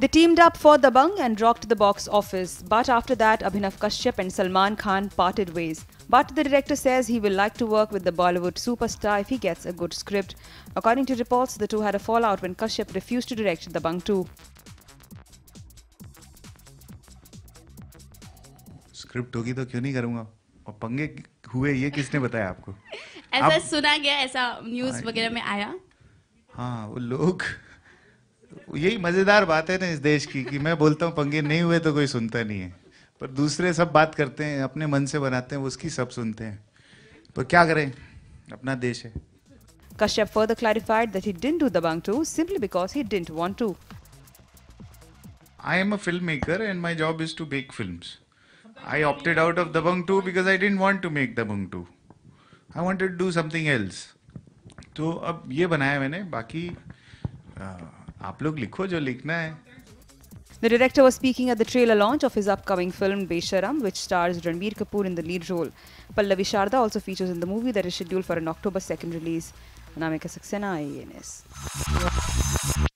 They teamed up for Dabangg and rocked the box office. But after that, Abhinav Kashyap and Salman Khan parted ways. But the director says he will like to work with the Bollywood superstar if he gets a good script. According to reports, the two had a fallout when Kashyap refused to direct Dabangg 2. Script होगी तो क्यों नहीं करूँगा? और पंगे हुए ये किसने बताया आपको? ऐसा सुना गया, ऐसा न्यूज़ वगैरह में आया? हाँ, वो लोग, यही मजेदार बात है ना इस देश की कि मैं बोलता हूँ पंगे नहीं हुए तो कोई सुनता नहीं है, पर दूसरे सब बात करते हैं, अपने मन से बनाते हैं, उसकी सब सुनते हैं, पर क्या करें, अपना देश है. Kashyap further clarified that he didn't do Dabangg 2 simply because he didn't want to. I am a filmmaker and my job is to make films. I opted out of Dabangg 2 because I didn't want to make Dabangg 2. I wanted to do something else. तो अब ये बनाया मैंने, बाकी आप लोग लिखो जो लिखना है. The director was speaking at the trailer launch of his upcoming film Besharam, which stars Ranbir Kapoor in the lead role. Pallavi Sharda also features in the movie that is scheduled for an October 2nd release. Anamika Saxena, IANS.